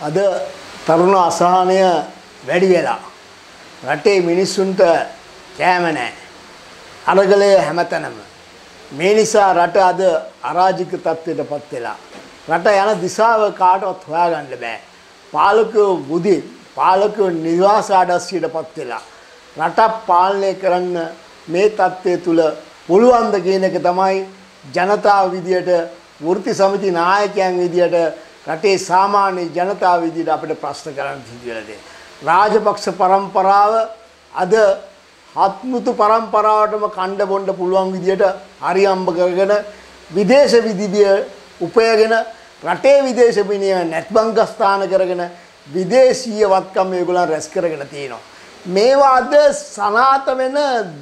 අද තරුණ අසහනය වැඩි වෙලා රටේ මිනිස්සුන්ට කෑම නැහැ. අරගලය හැමතැනම. මේ නිසා රට අද අරාජික තත්ත්වයටපත් වෙලා. රට යන දිශාව කාටවත් හොයාගන්න බෑ. පාලකයෝ බුදි පාලකයෝ නිවාස ආඩස්සියටපත් වෙලා. රට පාලනය කරන්න මේ තත්ත්වය තුල පුළුවන් ද කියන එක තමයි ජනතාව විදියට වෘත්ති සමිති නායකයන් විදියට රටේ සාමාන්‍ය ජනතාව විදියට අපිට ප්‍රශ්න කරන්න සිදුවෙලා තියෙනවා. රාජපක්ෂ පරම්පරාව අද හත්මුතු පරම්පරාවටම කණ්ඩ බොණ්ඩ පුළුවන් විදියට හරියම්බ කරගෙන විදේශ විදිවිය උපයගෙන රටේ විදේශ විනිමය නැත්බංග ස්ථාන කරගෙන විදේශීය වත්කම් මේගොල්ලන් රැස් කරගෙන තියෙනවා. මේවා අද සනාත වෙන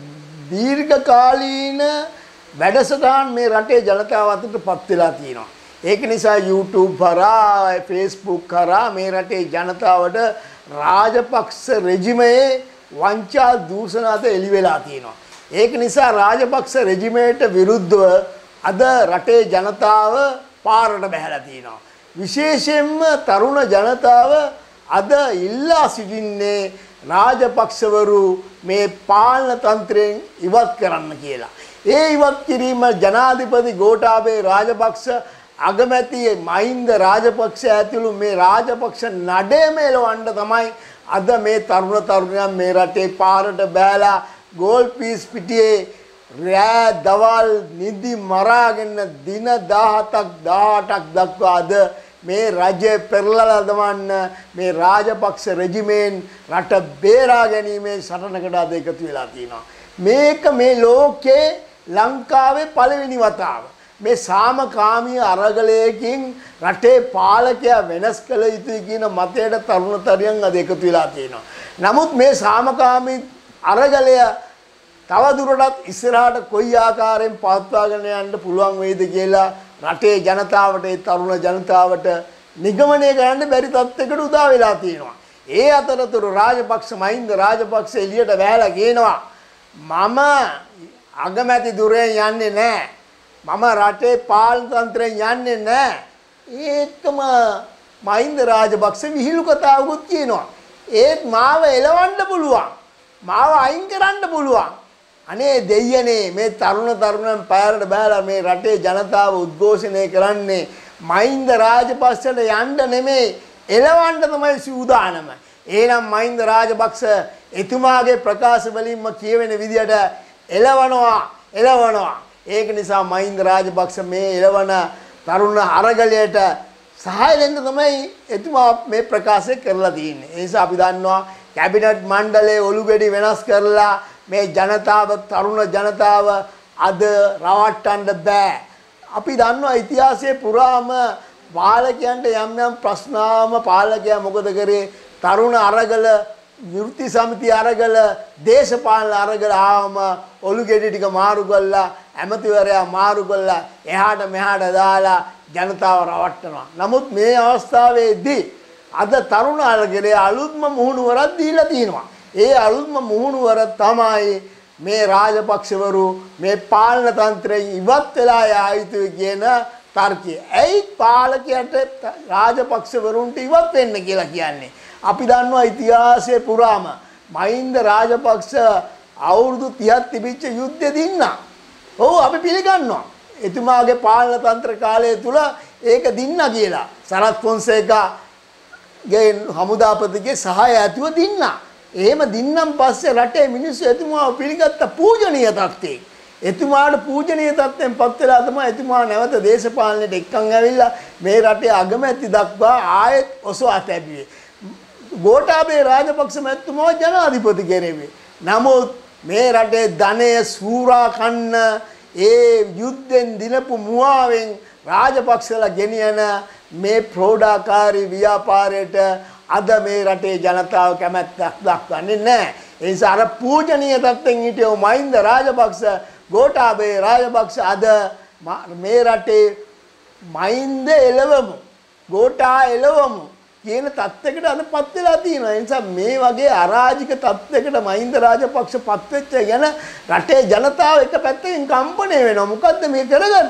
දීර්ඝකාලීන වැඩසටහන් මේ රටේ ජනතාව අතරටපත් වෙලා තියෙනවා. ඒක නිසා YouTube කරා Facebook කරා මේ රටේ ජනතාවට රාජපක්ෂ රෙජිමේ වංචා දූෂණ අද එළි වෙලා තියෙනවා. ඒක නිසා රාජපක්ෂ රෙජිමේට විරුද්ධව අද රටේ ජනතාව පාරට බැහැලා තියෙනවා. විශේෂයෙන්ම තරුණ ජනතාව අද ඉල්ලා සිටින්නේ රාජපක්ෂවරු මේ පාලන තන්ත්‍රයෙන් ඉවත් කරන්න කියලා. ඒ ඉවත් කිරීම ජනාධිපති ගෝඨාභය රාජපක්ෂ අගමැති මහින්ද රාජපක්ෂ ඇතුළු මේ රාජපක්ෂ නඩේම එලවන්න තමයි අද මේ තරුණ තරුණියන් මේ රටේ පාරට බෑලා ගෝල් පීස් පිටියේ රෑ දවල් නිදි මරාගෙන දින 17ක් 18ක් දක්වා අද මේ රජය පෙරලලා දමන්න මේ රාජපක්ෂ රෙජිමෙන් රට බේරා ගැනීමේ සටනකට අද එකතු වෙලා තියෙනවා. මේක මේ ලෝකේ ලංකාවේ පළවෙනි වතාව මේ සාමකාමී අරගලයකින් රටේ පාලකයා වෙනස් කළ යුතුයි කියන මතයට තරුණ තරුණියන් අද එකතු වෙලා තියෙනවා. නමුත් මේ සාමකාමී අරගලය තව දුරටත් ඉස්සරහට කොයි ආකාරයෙන් පවත්වාගෙන යන්න පුළුවන් වේද කියලා රටේ ජනතාවට ඒ තරුණ ජනතාවට නිගමනය කරන්න බැරි තත්යකට උදා වෙලා තියෙනවා. ඒ අතරතුර රාජපක්ෂ මහින්ද රාජපක්ෂ එළියට වැහැලා කියනවා මම අගමැති දුරෙන් යන්නේ නැහැ. මම රටේ පාලන තන්ත්‍රයෙන් යන්නේ නැහැ. ඒකම මහින්ද රාජපක්ෂ විහිළු කතාවකුත් කියනවා. ඒත් මාව එලවන්න පුළුවන්. මාව අයින් කරන්න පුළුවන්. අනේ දෙයියනේ මේ තරුණ තරුණයන් පාරට බහලා මේ රටේ ජනතාව උද්ඝෝෂණය කරන්නේ මහින්ද රාජපක්ෂට යන්න නෙමෙයි එලවන්න තමයි සූදානම. එහෙනම් මහින්ද රාජපක්ෂ එතුමාගේ ප්‍රකාශ වලින්ම කියවෙන විදියට එලවනවා. ඒක නිසා මහින්ද රාජපක්ෂ මේ එලවන තරුණ අරගලයට සහාය දෙන්න තමයි එතුමා මේ ප්‍රකාශය කරලා තියෙන්නේ. ඒ නිසා අපි දන්නවා කැබිනට් මණ්ඩලයේ ඔලුගෙඩි වෙනස් කරලා මේ ජනතාව තරුණ ජනතාව අද රවට්ටන්න බෑ. අපි දන්නවා ඉතිහාසයේ පුරාම පාලකයන්ට යම් යම් ප්‍රශ්නාම පාලකයා මොකද කරේ? තරුණ අරගල වෘත්ති සමිති අරගල දේශපාලන අරගල ආවම ඔලුගෙඩි ටික මාරු කළා ඇමතිවරයා මාරු කළා එහාට මෙහාට දාලා ජනතාව රවට්ටනවා. නමුත් මේ අවස්ථාවේදී අද තරුණ අරගලේ අලුත්ම මුහුණුවරක් දීලා තිනවා. ඒ අලුත්ම මුහුණුවර තමයි මේ රාජපක්ෂවරු මේ පාලන තන්ත්‍රයෙන් ඉවත් වෙලා යා යුතුයි කියන තර්කය. ඇයි පාලකයට රාජපක්ෂවරුන්ට ඉවත් වෙන්න කියලා කියන්නේ? අපි දන්නවා ඉතිහාසයේ පුරාම මහින්ද රාජපක්ෂ අවුරුදු 30ක් තිබිච්ච යුද්ධෙ දින්නා. ඔව් අපි පිළිගන්නවා. එතුමාගේ පාලන තන්ත්‍ර කාලය තුල ඒක දින්නා කියලා. සරත් ෆොන්සේකාගේ හමුදාපතිගේ සහාය ඇතුව දින්නා. එහෙම දින්නම් පස්සේ රටේ මිනිස්සු එතුමාව පිළිගත්ත පූජනීය තත්ත්වයේ. එතුමාට පූජනීය තත්ත්වයෙන් පත් වෙලා තමයි එතුමා නැවත දේශපාලනයට එක්කන් ඇවිල්ලා මේ රටේ අගමැති දක්වා ආයෙත් ඔසවා තැබුවේ. ගෝඨාභය රාජපක්ෂ මැතිතුමා ජනාධිපති කෙරෙව්වේ. නමුත් මේ රටේ ධනය සූරා කන්න ඒ යුද්ධෙන් දිනපු මුවාවෙන් රාජපක්ෂලා ගෙනියන මේ ප්‍රෝඩාකාරී ව්‍යාපාරයට අද මේ රටේ ජනතාව කැමැත්තක් දක්වන්නේ නැහැ. ඒ නිසා අර පූජනීය තත්ත්වෙන් හිටියෝ මහින්ද රාජපක්ෂ ගෝඨාභය රාජපක්ෂ අද මේ රටේ මහින්ද එළවමු ගෝඨා එළවමු කියන තත්ත්වයකට අදපත් වෙලා තියෙනවා. ඒ නිසා මේ වගේ අරාජික තත්ත්වයකට මහින්ද රාජපක්ෂ පත් වෙච්ච ගැන රටේ ජනතාව එක පැත්තකින් කම්පණය වෙනවා. මොකද්ද මේ කරගත්තේ?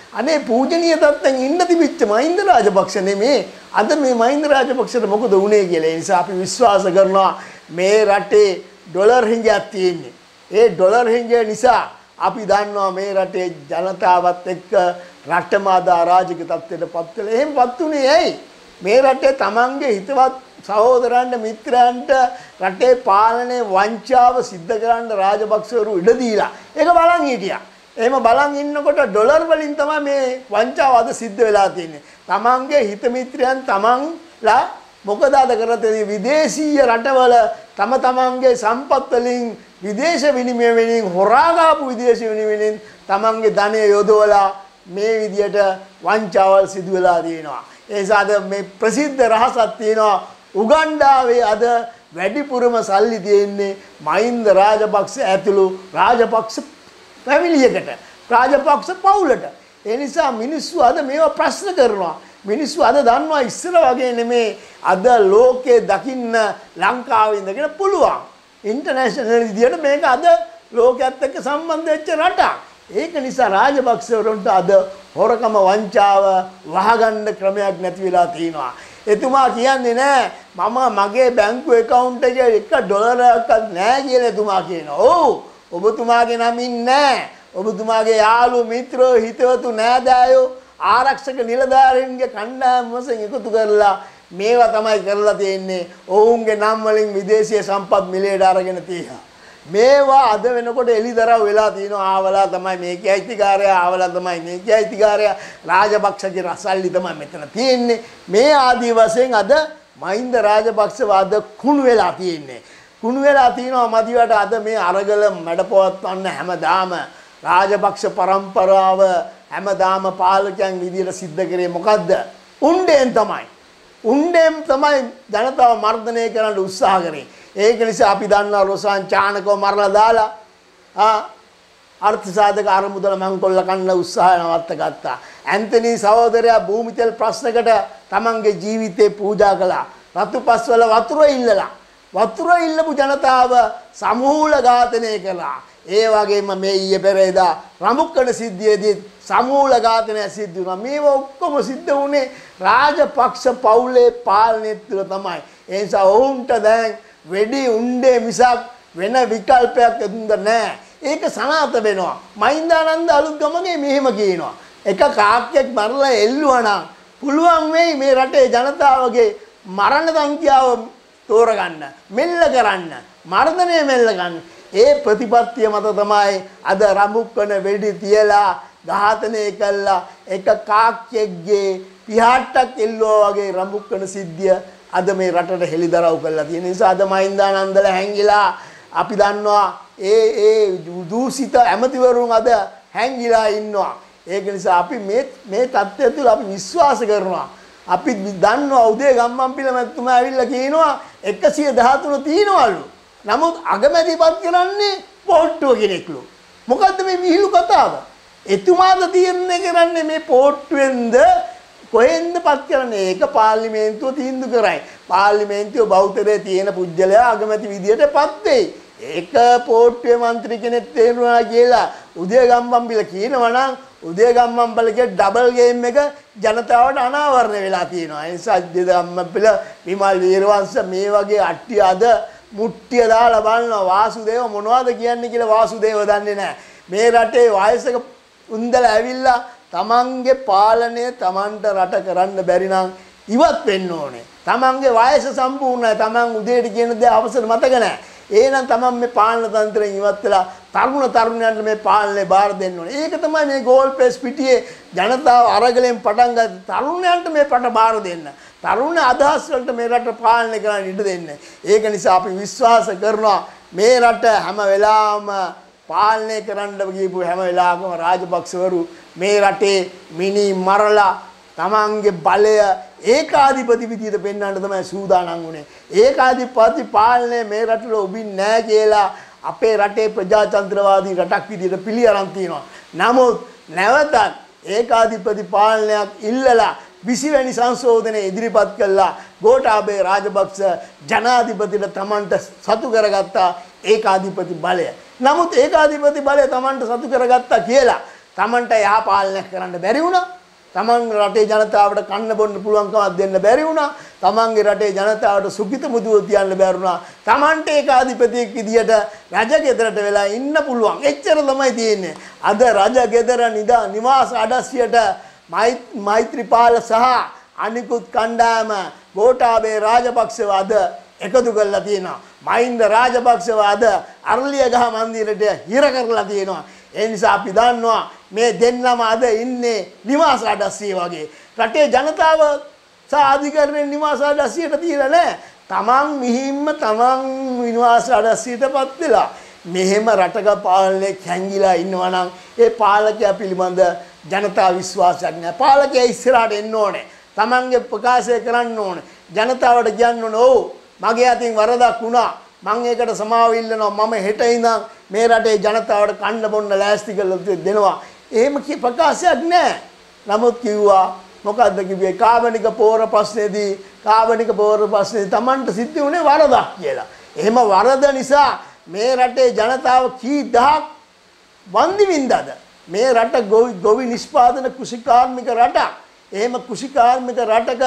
අනේ පූජනීය තත්ත්වෙන් ඉන්න තිබිච්ච මහින්ද රාජපක්ෂ නෙමේ අද මේ මහින්ද රාජපක්ෂට මොකද වුනේ කියලා. ඒ නිසා අපි විශ්වාස කරනවා මේ රටේ ඩොලර් හිඟයක් තියෙන්නේ. ඒ ඩොලර් හිඟය නිසා අපි දන්නවා මේ රටේ ජනතාවත් එක්ක රටම අද අරාජක තත්ත්වයටපත් වෙලා. එහෙමපත් උනේ ඇයි? මේ රටේ තමන්ගේ හිතවත් සහෝදරයන්ට මිත්‍රයන්ට රටේ පාලනයේ වංචාව සිද්ධ කරන්න රාජපක්ෂවරු ඉඩ දීලා ඒක බලන් හිටියා. එහෙම බලන් ඉන්නකොට ඩොලර් වලින් තමයි මේ වංචාව අද සිද්ධ වෙලා තියෙන්නේ. තමන්ගේ හිත මිත්‍රයන් තමන්ලා මොකද අද කරන්නේ? විදේශීය රටවල තමන්ගේ සම්පත් වලින් විදේශ විනිමය වලින් හොරා ගාපු විදේශ විනිමය වලින් තමන්ගේ ධනය යොදවලා මේ විදියට වංචාවල් සිදු වෙලා තියෙනවා. ඒ නිසා අද මේ ප්‍රසිද්ධ රහසක් තියෙනවා උගන්ඩාවේ අද වැඩිපුරම සල්ලි තියෙන්නේ මහින්ද රාජපක්ෂ ඇතුළු රාජපක්ෂ ෆැමිලියකට රාජපක්ෂ පවුලට. ඒ නිසා මිනිස්සු අද මේවා ප්‍රශ්න කරනවා. මිනිස්සු අද දන්නවා ඉස්සර වගේ නෙමේ අද ලෝකේ දකින්න ලංකාවේ ඉඳගෙන පුළුවන්. ඉන්ටර්නැෂනල් විදියට මේක අද ලෝකයේත් එක්ක සම්බන්ධ වෙච්ච රටක්. ඒක නිසා රාජපක්ෂවරුන්ට අද හොරකම වංචාව වහගන්න ක්‍රමයක් නැති වෙලා තියෙනවා. එතුමා කියන්නේ නෑ මම මගේ බැංකු account එකේ $1ක්වත් නෑ කියලා එතුමා කියනවා. ඔව් ඔබතුමාගේ නමින් නෑ. ඔබතුමාගේ යාළු මිත්‍රයෝ හිතවතු නෑදෑයෝ ආරක්ෂක නිලධාරීන්ගේ කණ්ඩායම වශයෙන් එකතු කරලා මේවා තමයි කරලා තියෙන්නේ. ඔවුන්ගේ නම් වලින් විදේශීය සම්පත් මිලේට අරගෙන තියෙනවා. මේවා අද වෙනකොට එලිදරව් වෙලා තියෙනවා. ආවලා තමයි මේකේ අයිතිකාරයා, ආවලා තමයි මේකේ අයිතිකාරයා. රාජපක්ෂගේ රසල්ලි තමයි මෙතන තියෙන්නේ. මේ ආදී වශයෙන් අද මහින්ද රාජපක්ෂව අද කුණු වෙලා තියෙන්නේ. කුණු වෙලා තියෙනවා මදිවට අද මේ අරගල මැඩපවත්වන්න හැමදාම රාජපක්ෂ පරම්පරාව හැමදාම පාලකයන් විදියට සිද්ධ කරේ මොකද්ද? උණ්ඩෙන් තමයි. උණ්ඩෙන් තමයි ජනතාව මර්ධනය කරන්න උත්සාහ කරේ. ඒක නිසා අපි දන්නවා රොසාන් චානකව මරලා දාලා අර්ථ සාධක අරමුදල මංකොල්ල කන්න උත්සාහය නවත්ත ගත්තා. ඇන්තනි සහෝදරයා භූමිතෙල් ප්‍රශ්නකට තමන්ගේ ජීවිතේ පූජා කළා. රතුපස්වල වතුර ඉල්ලලා වතුර ඉල්ලපු ජනතාව සමූල ඝාතනය කළා. ඒ වගේම මේ ඊයේ පෙරේදා රමුක්කඩ සිද්ධියේදී සමූල ඝාතනය සිද්ධ වුණා. මේව ඔක්කොම සිද්ධ වුණේ රාජපක්ෂ පවුලේ පාලනය තුළ තමයි. ඒ නිසා ඔවුන්ට දැන් වෙඩි උණ්ඩේ මිසක් වෙන විකල්පයක් දෙන්න නැහැ. ඒක සනාත වෙනවා. මහින්දානන්ද අලුත්ගමගේ මෙහෙම කියනවා. එක කාක්කෙක් මරලා එල්ලුවා නම් පුළුවන් වෙයි මේ රටේ ජනතාවගේ මරණ සංඛ්‍යාව තෝරගන්න, මෙල්ල කරන්න, මර්ධනය මෙල්ල ගන්න. ඒ ප්‍රතිපත්තිය මත තමයි අද රඹුක්කන වෙඩි තියලා ඝාතනය කළා එක කාක්කෙක්ගේ පිහාට්ටක් එල්ලුවා වගේ රඹුක්කන සිද්ධිය අද මේ රටට හෙළිදරව් කරලා තියෙන නිසා අද මහින්දානන්දලා හැංගිලා අපි දන්නවා ඒ දූෂිත ඇමතිවරුන් අද හැංගිලා ඉන්නවා. ඒක නිසා අපි මේ තත්ත්වය තුළ අපි විශ්වාස කරනවා. අපි දන්නවා උදේ ගම්මන්පිල මැතිතුමා ඇවිල්ලා කියනවා 113 තියනවලු. නමුත් අගමැතිපත් කරන්නේ පොට්ටුව කෙනෙක්ලු. මොකද්ද මේ විහිළු කතාව? එතුමාද තීරණය කරන්නේ මේ පොට්ටුවෙන්ද කොහෙන්ද පත් කරන්නේ? ඒක පාර්ලිමේන්තුව තීන්දුව කරයි. පාර්ලිමේන්තුව බෞද්ධරේ තියෙන පුජ්‍යලයා අගමැති විදියටපත් වෙයි. ඒක පොට්ටුවේ മന്ത്രി කෙනෙක් තේරුණා කියලා උදයගම්බම්බිල කියනවා නම් උදයගම්බම්බලගේ ඩබල් ගේම් එක ජනතාවට අනාවරණය වෙලා තියෙනවා. ඒ නිසා උදයගම්බම්බිල විමල් වීරවංශ මේ වගේ අට්ටිය අද මුට්ටිය දාලා බලනවා වාසුදේව මොනවද කියන්නේ කියලා වාසුදේව දන්නේ නැහැ. මේ රටේ වයසක උන්දලා ඇවිල්ලා තමන්ගේ පාලනය තමන්ට රට කරන්න බැරි නම් ඉවත් වෙන්න ඕනේ. තමන්ගේ වයස සම්පූර්ණයි. තමන් උදේට කියන දේ අවසර මතක නැහැ. එහෙනම් තමන් මේ පාලන තන්ත්‍රයෙන් ඉවත් වෙලා තරුණයන්ට මේ පාලනේ බාර දෙන්න ඕනේ. ඒක තමයි මේ ගෝල් පේස් පිටියේ ජනතාව අරගලෙන් පටන් ගත්ත තරුණයන්ට මේ රට බාර දෙන්න. තරුණ අදහස් වලට මේ රට පාලනය කරන්න ඉඩ දෙන්න. ඒක නිසා අපි විශ්වාස කරනවා මේ රට හැම වෙලාවම පාලනය කරන්න ගියපු හැම වෙලාවකම රාජපක්ෂවරු මේ රටේ මිනි මරලා තමන්ගේ බලය ඒකාධිපති විදියට පෙන්වන්න තමයි සූදානම් වුණේ. ඒකාධිපති පාලනය මේ රටවල උබින් නැහැ කියලා අපේ රටේ ප්‍රජාතන්ත්‍රවාදී රටක් විදියට පිළි අරන් තියෙනවා. නමුත් නැවතත් ඒකාධිපති පාලනයක් ඉල්ලලා 20 වෙනි සංශෝධනය ඉදිරිපත් කළා ගෝඨාභය රාජපක්ෂ ජනාධිපතිට තමන්ට සතු කරගත්තා ඒකාධිපති බලය. නමුත් ඒකාධිපති බලය තමන්ට සතු කරගත්තා කියලා Tamanට යහ පාලනය කරන්න බැරි වුණා. තමන් රටේ ජනතාවට කන්න බොන්න පුළුවන්කමක් දෙන්න බැරි වුණා. තමන්ගේ රටේ ජනතාවට සුඛිත මුදුව තියන්න බැරි වුණා. තමන්ට ඒකාධිපතියෙක් විදියට රජගෙදරට වෙලා ඉන්න පුළුවන්. එච්චර තමයි තියෙන්නේ. අද රජගෙදර නිවාස අඩස්සියට මෛත්‍රීපාල සහ අනිකුත් කණ්ඩායම ගෝඨාභය රාජපක්ෂව අද එකතු කරලා තියෙනවා. මහින්ද රාජපක්ෂව අද අරලියගහ මන්දිරයට හිර කරලා තියෙනවා. ඒ නිසා අපි දන්නවා මේ දෙන්නම අද ඉන්නේ නිවාස අඩස්සිය වගේ. රටේ ජනතාව සාධිකරණය නිවාස අඩස්සියට තියලා නැහැ. තමන් මිහිම්ම තමන් නිවාස අඩස්සියටපත් වෙලා මෙහෙම රටක පාලනය කැංගිලා ඉන්නවා නම් ඒ පාලකයා පිළිබඳ ජනතා විශ්වාසයක් නැහැ. පාලකයා ඉස්සරහට එන්න ඕනේ. තමන්ගේ ප්‍රකාශය කරන්න ඕනේ. ජනතාවට කියන්න ඕනේ ඔව් මගේ අතින් වරදක් වුණා. මම ඒකට සමාව ඉල්ලනවා. මම හෙට ඉඳන් මේ රටේ ජනතාවට කන්න බොන්න ලෑස්ති කරලා දෙනවා. එහෙම ප්‍රකාශයක් නැහැ. නමුත් කිව්වා මොකද්ද කිව්වේ කාබනික පෝර ප්‍රශ්නේදී Tamanට සිද්ධ වුණේ වරදක් කියලා. එහෙම වරද නිසා මේ රටේ ජනතාව කී දහක් වන්දි වින්දාද? මේ රට ගොවි නිෂ්පාදන කෘෂිකාර්මික රටක්. එහෙම කෘෂිකාර්මික රටක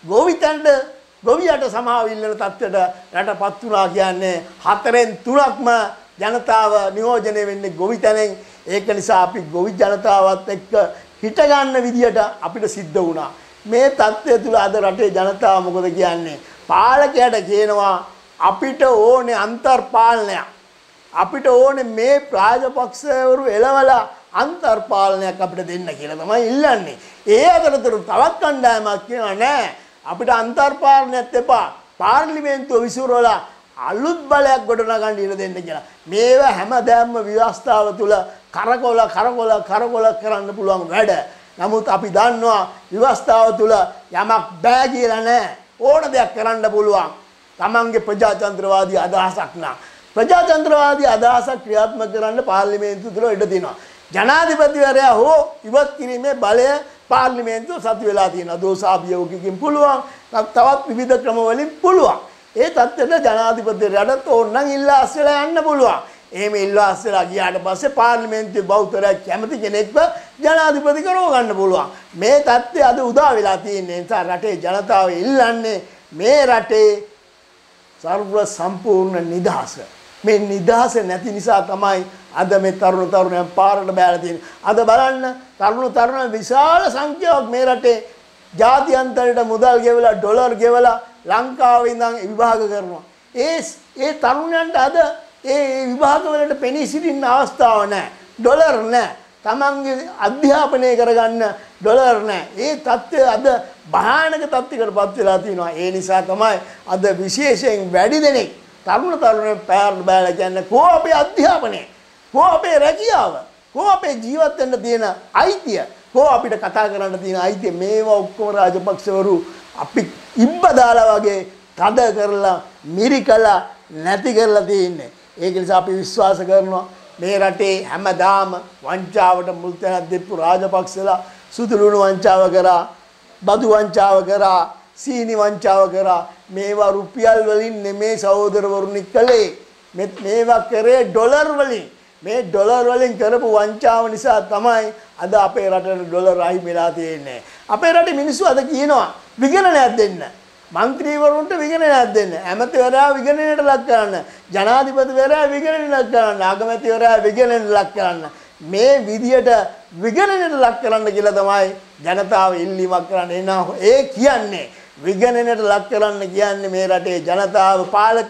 ගොවියට සමාව ඉල්ලන තත්ත්වයට රටපත් වුණා කියන්නේ 4න් 3ක්ම ජනතාව නියෝජනය වෙන්නේ ගොවිතැනෙන්. ඒක නිසා අපි ගොවි ජනතාවත් එක්ක හිට ගන්න විදියට අපිට සිද්ධ වුණා. මේ තත්ත්වය තුල අද රටේ ජනතාව මොකද කියන්නේ? පාලකයාට කියනවා අපිට ඕනේ අන්තර්පාලනයක්. අපිට ඕනේ මේ රාජපක්ෂවරු එළවලා අන්තර්පාලනයක් අපිට දෙන්න කියලා තමයි ඉල්ලන්නේ. ඒ අතරතුර තවත් කණ්ඩායමක් කියනවා නෑ අපිට අන්තර්පාලනයක් එපා. පාර්ලිමේන්තුව විසිරවලා අලුත් බලයක් ගොඩනගන්න ඉඩ දෙන්න කියලා. මේවා හැමදාම ව්‍යවස්ථාව තුල කරකොල කරන්න පුළුවන් වැඩ. නමුත් අපි දන්නවා ව්‍යවස්ථාව තුල යමක් බෑ කියලා නෑ. ඕන දෙයක් කරන්න පුළුවන්. තමන්ගේ ප්‍රජාතන්ත්‍රවාදී අදහසක් නම් ප්‍රජාතන්ත්‍රවාදී අදහසක් ක්‍රියාත්මක කරන්න පාර්ලිමේන්තුව තුල ඉඩ දෙනවා. ජනාධිපතිවරයා හෝ ඉවත් කිරීමේ බලය පාර්ලිමේන්තුව සතු වෙලා තියෙනවා. දෝෂාභියෝගකින් පුළුවන්. තවත් විවිධ ක්‍රම වලින් පුළුවන්. ඒ තත්ත්වයට ජනාධිපතිවරයාට ඕනනම් ඉල්ලා අස්සලා යන්න පුළුවන්. එහෙම ඉල්ලා අස්සලා ගියාට පස්සේ පාර්ලිමේන්තුවේ බෞද්ධරයක් කැමති කෙනෙක්ව ජනාධිපති කරව ගන්න පුළුවන්. මේ තත්ත්වය අද උදා වෙලා තියෙන නිසා රටේ ජනතාව ඉල්ලන්නේ මේ රටේ සර්ව සම්පූර්ණ නිදහස. මේ නිදහස නැති නිසා තමයි අද මේ තරුණයන් පාරට බෑලා තියෙන්නේ. අද බලන්න තරුණ විශාල සංඛ්‍යාවක් මේ රටේ ජාත්‍යන්තරයට මුදල් ගෙවලා ඩොලර් ගෙවලා ලංකාවේ ඉඳන් විභාග කරනවා. ඒ තරුණයන්ට අද ඒ විභාග වලට පෙනී සිටින්න අවස්ථාවක් නැහැ. ඩොලර් නැහැ. තමන්ගේ අධ්‍යාපනය කරගන්න ඩොලර් නැහැ. ඒ තත්ත්වය අද භයානක තත්ත්වයකටපත් වෙලා තියෙනවා. ඒ නිසා තමයි අද විශේෂයෙන් වැඩි දෙනෙක් තරුණ පැහැරට බෑලා කියන්නේ කෝ අපේ අධ්‍යාපනය, කෝ අපේ රැකියාව, කෝ අපේ ජීවත් වෙන්න තියෙන අයිතිය, කෝ අපිට කතා කරන්න තියෙන අයිතිය. මේවා ඔක්කොම රාජපක්ෂවරු අපි ඉබ්බ දාලා වගේ තද කරලා මිරිකලා නැති කරලා තියෙන්නේ. ඒක නිසා අපි විශ්වාස කරනවා මේ රටේ හැමදාම වංචාවට මුල් තැනක් දෙප්පු රාජපක්ෂලා සුදුලුණු වංචාව කරා, බදු වංචාව කරා, සීනි වංචාව කරා. මේවා රුපියල් වලින් නෙමේ සහෝදරවරුනි කළේ. මේවා කරේ ඩොලර් වලින්. මේ ඩොලර් වලින් කරපු වංචාව නිසා තමයි අද අපේ රටේ ඩොලර් අහිමි වෙලා තියෙන්නේ. අපේ රටේ මිනිස්සු අද කියනවා විගණනයක් දෙන්න. മന്ത്രിවරුන්ට විගණනයක් දෙන්න. ඇමතිවරයා විගණනයට ලක් කරන්න. ජනාධිපතිවරයා විගණනයට ලක් කරන්න. අගමැතිවරයා විගණනයට ලක් කරන්න. මේ විදියට විගණනයට ලක් කරන්න කියලා තමයි ජනතාව ඉල්ලීමක් කරන්නේ. ඒ කියන්නේ විගණනයට ලක් කරන්න කියන්නේ මේ රටේ ජනතාව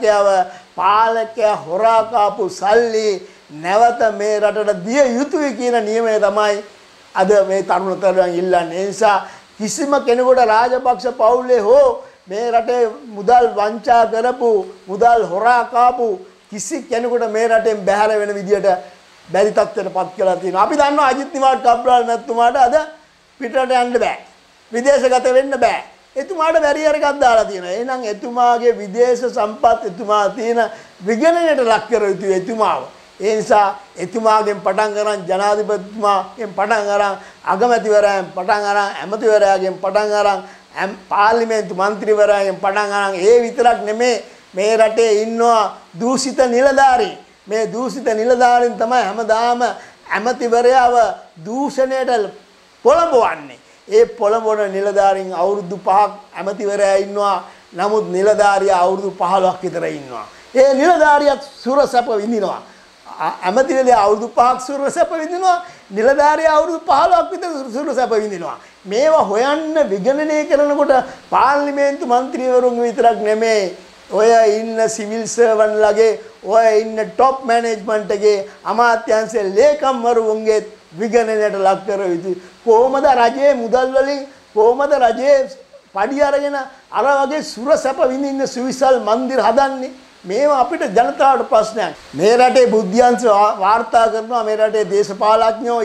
පාලකයා හොරා කාපු සල්ලි නැවත මේ රටට දිය යුතුයි කියන නියමය තමයි අද මේ තරුණතරයන් ඉල්ලන්නේ. ඒ නිසා කිසිම කෙනෙකුට රාජපක්ෂ පවුලේ හෝ මේ රටේ මුදල් වංචා කරපු මුදල් හොරා කාපු කිසි කෙනෙකුට මේ රටෙන් බැහැර වෙන විදියට බැරි තත්ත්වයටපත් කියලා තියෙනවා. අපි දන්නවා අජිත් නිවාඩ් කප්රාල් මැතිතුමාට අද පිටරට යන්න බෑ. විදේශගත වෙන්න බෑ. එතුමාට බැරියර් එකක් දාලා තියෙනවා. එහෙනම් එතුමාගේ විදේශ සම්පත් එතුමා තියෙන විගණනයට ලක් කර යුතුයි එතුමාව. ඒ නිසා එතුමාගෙන් පටන් ගන්න ජනාධිපතිතුමාගෙන් පටන් අරන් අගමැතිවරයන් පටන් අරන් ඇමතිවරයාගෙන් පටන් අරන් පාර්ලිමේන්තු මන්ත්‍රීවරයාගෙන් පටන් අරන් ඒ විතරක් නෙමේ මේ රටේ ඉන්නවා දූෂිත නිලධාරීන්. මේ දූෂිත නිලධාරීන් තමයි හැමදාම ඇමතිවරයාව දූෂණයට පොළඹවන්නේ. ඒ පොළඹවන නිලධාරීන් අවුරුදු 5ක් ඇමතිවරයා ඉන්නවා. නමුත් නිලධාරියා අවුරුදු 15ක් විතර ඉන්නවා. ඒ නිලධාරියත් සුරසැප විඳිනවා. ඇමතිවරයා අවුරුදු 5ක් සුරසැප විඳිනවා. නිලධාරියා අවුරුදු 15ක් විතර සුරසැප විඳිනවා. මේවා හොයන්න විගණනය කරනකොට පාර්ලිමේන්තු මන්ත්‍රීවරුන් විතරක් නෙමෙයි ඔය ඉන්න සිවිල් සර්වන්ට්ලගේ ඔය ඉන්න টপ මැනේජ්මන්ට් එකේ අමාත්‍යාංශයේ ලේකම්වරුන්ගේ විගණනයට ලක් කර යුතුයි. කොහොමද රජයේ මුදල් වලින් කොහොමද රජයේ පඩි අරගෙන අර වගේ සුරසැප විඳින්න සුවිසල් මන්දිර හදන්නේ? මේවා අපිට ජනතාවට ප්‍රශ්නයක්. මේ රටේ බුද්ධ්‍යංශ වාර්තා කරනවා මේ රටේ දේශපාලඥයෝ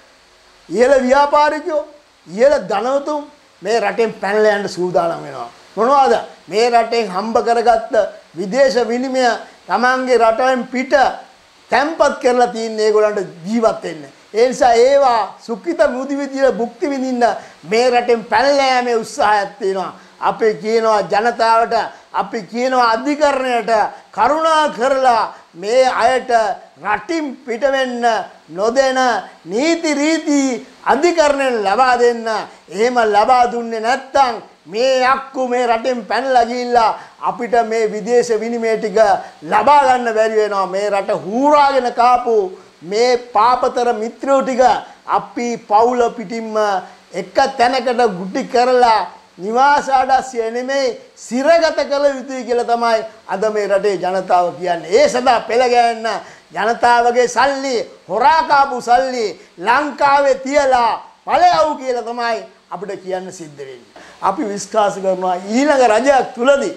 ඉහළ ව්‍යාපාරිකයෝ ඉහළ ධනවතුන් මේ රටෙන් පැනලා යන්න සූදානම් වෙනවා. මොනවද? මේ රටෙන් හම්බ කරගත්ත විදේශ විනිමය තමන්ගේ රටෙන් පිට තැම්පත් කරලා තියෙන ඒගොල්ලන්ට ජීවත් වෙන්න. ඒ නිසා ඒවා සුඛිත මුදි විදියට භුක්ති විඳින්න මේ රටෙන් පැනලා යෑමේ උත්සාහයක් තියෙනවා. අපි කියනවා ජනතාවට අපි කියනවා අධිකරණයට කරුණා කරලා මේ අයට රටින් පිට වෙන්න නොදෙන නීති රීති අධිකරණයෙන් ලබා දෙන්න. එහෙම ලබා දුන්නේ නැත්නම් මේ යක්කු මේ රටෙන් පැනලා ගිහිල්ලා අපිට මේ විදේශ විනිමය ටික ලබා ගන්න බැරි වෙනවා. මේ රට හූරාගෙන කාපු මේ පාපතර මිත්‍රයෝ ටික අපි පවුල පිටින්ම එක තැනකට ගුටි කරලා නිවාස ආඩස්සිය නෙමෙයි සිරගත කළ යුතුයි කියලා තමයි අද මේ රටේ ජනතාව කියන්නේ. ඒ සඳහා පෙළ ගැහෙන්න ජනතාවගේ සල්ලි හොරා කාපු සල්ලි ලංකාවේ තියලා ඵලයව් කියලා තමයි අපිට කියන්න සිද්ධ වෙන්නේ. අපි විශ්වාස කරනවා ඊළඟ රජයක් තුලදී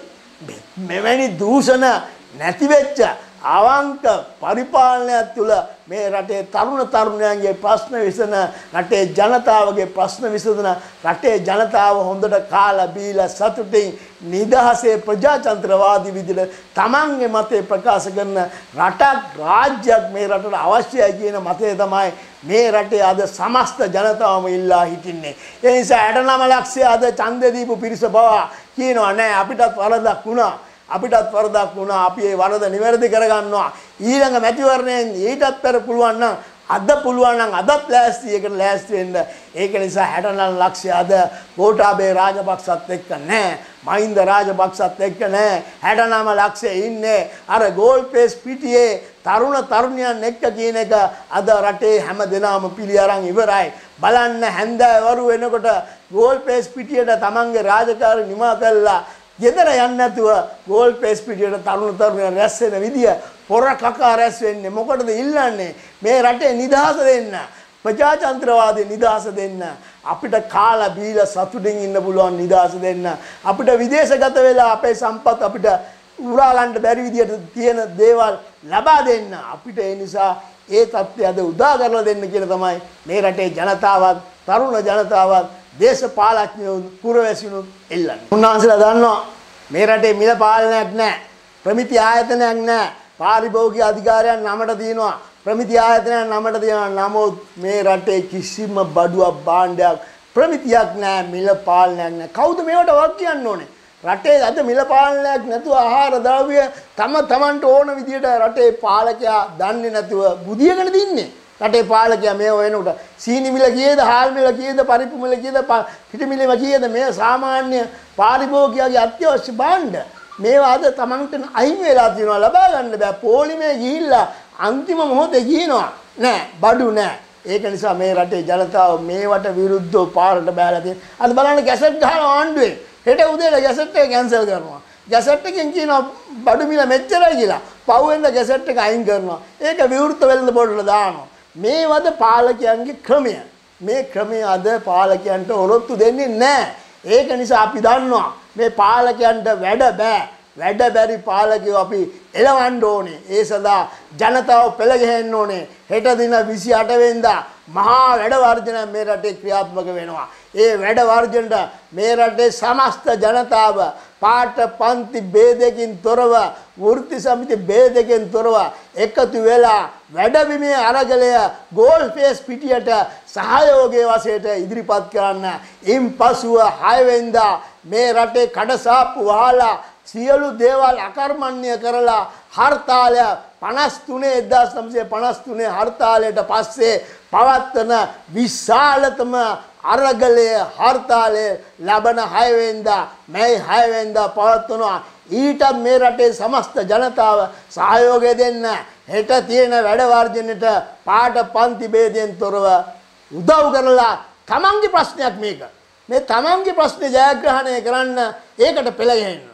මෙවැනි දූෂණ නැති වෙච්ච අවංක පරිපාලනයක් තුල මේ රටේ තරුණ තරුණයන්ගේ ප්‍රශ්න විසඳන රටේ ජනතාවගේ ප්‍රශ්න විසඳන රටේ ජනතාව හොඳට කාලා බීලා සතුටින් නිදහසේ ප්‍රජාතන්ත්‍රවාදී විදිහට තමන්ගේ මතය ප්‍රකාශ කරන රටක් රාජ්‍යයක් මේ රටට අවශ්‍යයි කියන මතය තමයි මේ රටේ අද සමස්ත ජනතාවම ඉල්ලා හිටින්නේ. ඒ නිසා 69 ලක්ෂය අද ඡන්දෙ දීපු පිරිස බව කියනවා නෑ අපිටත් වරදක් වුණා. අපිටත් වරදක් වුණා. අපි ඒ වරද නිවැරදි කරගන්නවා. ඊළඟ මැතිවරණයෙන් ඊටත් පෙර පුළුවන් නම් අද පුළුවන් නම් අදත් ලෑස්ති වෙන්න. ඒක නිසා 69 ලක්ෂය අද ගෝඨාභය රාජපක්ෂත් එක්ක නැහැ. මහින්ද රාජපක්ෂත් එක්ක නැහැ. 69 ලක්ෂය ඉන්නේ අර ගෝල්පේස් පිටියේ තරුණ තරුණියන් එක්ක කියන එක අද රටේ හැම දෙනාම පිළි අරන් ඉවරයි. බලන්න හැන්දෑවරු වෙනකොට ගෝල්පේස් පිටියට තමන්ගේ රාජකාරී නිමා කළා ගෙදර යන්නේ නැතුව ගෝල්පේස් පිටියට තරුණ තරුණියන් රැස් වෙන විදිය පොර කකා රැස් වෙන්නේ මොකටද ඉල්ලන්නේ? මේ රටේ නිදහස දෙන්න. ප්‍රජාතන්ත්‍රවාදී නිදහස දෙන්න. අපිට කාලා බීලා සතුටින් ඉන්න පුළුවන් නිදහස දෙන්න. අපිට විදේශගත වෙලා අපේ සම්පත් අපිට උරා ගන්න බැරි විදියට තියෙන දේවල් ලබා දෙන්න. අපිට ඒ නිසා ඒ தත්ත්වය අද උදා කරලා දෙන්න කියලා තමයි මේ රටේ ජනතාවත් තරුණ ජනතාවත් දේශපාලඥයෝ පුරවැසියෝ එල්ලන්නේ. උන්වහන්සේලා දන්නවා මේ රටේ මිල පාලනයක් නැහැ. ප්‍රමිති ආයතනයක් නැහැ. පාරිභෝගික අධිකාරියන් නමට තියෙනවා. ප්‍රමිති ආයතනයක් නමට තියෙනවා. නමුත් මේ රටේ කිසිම බඩුවක් භාණ්ඩයක් ප්‍රමිතියක් නැහැ. මිල පාලනයක් නැහැ. කවුද මේවට වක් කියන්න ඕනේ? රටේ අද මිල පාලනයක් නැතුව ආහාර ද්‍රව්‍ය තමන්ට ඕන විදියට රටේ පාලකයා දන්නේ නැතුව බුදියගෙන දින්නේ. රටේ පාලකයා මේ වෙනකොට සීනි මිල කීයද, හාල් මිල කීයද, පරිප්පු මිල කීයද, පිටි මිල කීයද මේ සාමාන්‍ය පාරිභෝගිකයාගේ අත්‍යවශ්‍ය භාණ්ඩ මේවා අද තමන්ට අහිමි වෙලා තියෙනවා. ලබා ගන්න බෑ. පොලිමේ ගිහිල්ලා අන්තිම මොහොතේ කියනවා නෑ බඩු නෑ. ඒක නිසා මේ රටේ ජනතාව මේවට විරුද්ධව පාරට බෑලා තියෙනවා. අද බලන්න ගැසට් ගහනවා ආණ්ඩුවේ. හෙට උදේට ගැසට් එක කැන්සල් කරනවා. ගැසට් එකෙන් කියනවා බඩු මිල මෙච්චරයි කියලා. පහුවෙන්ද ගැසට් එක අයින් කරනවා. ඒක විවෘත වෙළඳ පොළට දානවා. මේවද පාලකයන්ගේ ක්‍රමය. මේ ක්‍රමය අද පාලකයන්ට ඔරොත්තු දෙන්නේ නැහැ. ඒක නිසා අපි දන්නවා මේ පාලකයන්ට වැඩ බෑ. වැඩ බැරි පාලකයෝ අපි එලවන්න ඕනේ. ඒ සඳහා ජනතාව පෙළ ගැහෙන්න ඕනේ. හෙට දින 28 වෙනිදා මහා වැඩ වර්ජනයක් මේ රටේ ක්‍රියාත්මක වෙනවා. ඒ වැඩ වර්ජනට මේ රටේ සමස්ත ජනතාව පාට පන්ති ભેදකින් තොරව වෘත්ති සමිති ભેදකින් තොරව එකතු වෙලා වැඩබිමේ අරගලය ගෝල්ෆේස් පිටියට සහයෝගයේ වශයෙන් ඉදිරිපත් කරන්න. ඉන්පසුව 6 වෙනිදා මේ රටේ කඩසාප්පු වහලා සියලු දේවල් අකර්මණ්‍ය කරලා හර්තාලය 53 1953 හර්තාලයට පස්සේ පවත්වන විශාලතම අරගලයේ හර්තාලය ලබන 6 වෙනිදා මැයි 6 වෙනිදා පවත්වනවා. ඊට මේ රටේ සමස්ත ජනතාව සහයෝගය දෙන්න හෙට තියෙන වැඩ වර්ජනෙට පාට පන්ති ભેදයෙන් තොරව උදව් කරලා තමන්ගේ ප්‍රශ්නයක් මේක. මේ තමන්ගේ ප්‍රශ්නේ ජයග්‍රහණය කරන්න ඒකට පෙළ ගැහෙන්න.